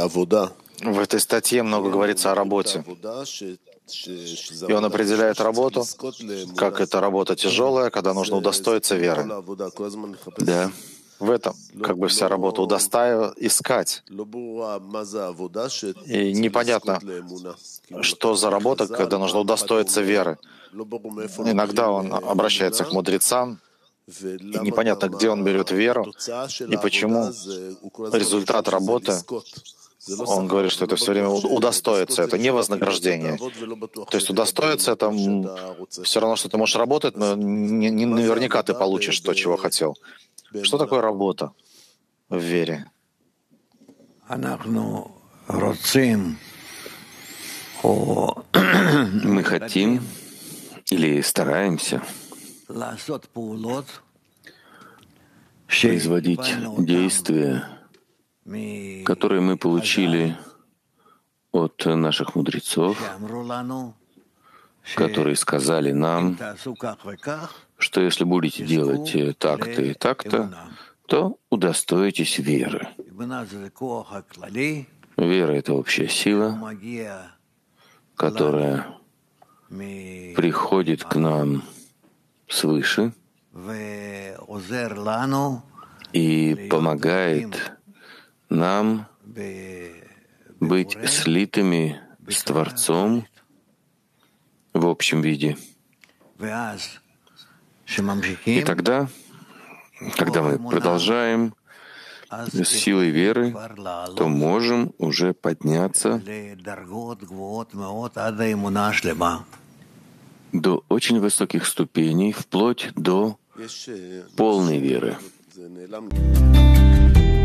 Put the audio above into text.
В этой статье много говорится о работе. И он определяет работу, как это работа тяжелая, когда нужно удостоиться веры. Да. В этом как бы вся работа искать. И непонятно, что за работа, когда нужно удостоиться веры. Иногда он обращается к мудрецам, и непонятно, где он берет веру, и почему результат работы, он говорит, что это все время удостоиться, это не вознаграждение. То есть удостоиться — это все равно, что ты можешь работать, но не наверняка ты получишь то, чего хотел. Что такое работа в вере? Мы хотим или стараемся производить действия, которые мы получили от наших мудрецов, которые сказали нам, что если будете делать так-то и так-то, то удостоитесь веры. Вера — это общая сила, которая приходит к нам свыше и помогает нам быть слитыми с Творцом в общем виде. И тогда, когда мы продолжаем с силой веры, то можем уже подняться до очень высоких ступеней, вплоть до полной веры.